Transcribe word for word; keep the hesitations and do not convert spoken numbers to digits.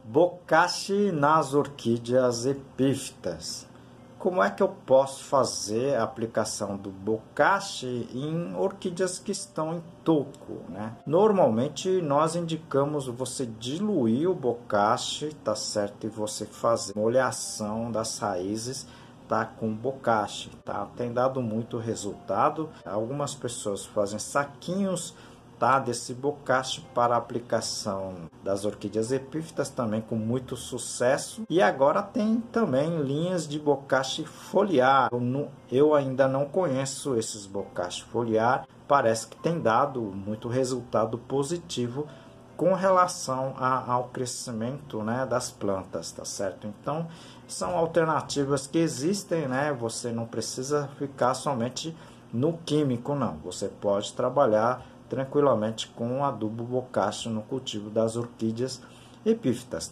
Bokashi nas orquídeas epífitas. Como é que eu posso fazer a aplicação do Bokashi em orquídeas que estão em toco, né? Normalmente nós indicamos você diluir o Bokashi, tá certo? E você fazer molhação das raízes, tá, com Bokashi, tá? Tem dado muito resultado. Algumas pessoas fazem saquinhos, tá, desse Bokashi para aplicação das orquídeas epífitas, também com muito sucesso. E agora tem também linhas de Bokashi foliar. Eu, não, eu ainda não conheço esses Bokashi foliar. Parece que tem dado muito resultado positivo com relação a, ao crescimento, né, das plantas, tá certo? Então, são alternativas que existem, né? Você não precisa ficar somente no químico, não. Você pode trabalhar tranquilamente com o adubo Bokashi no cultivo das orquídeas epífitas.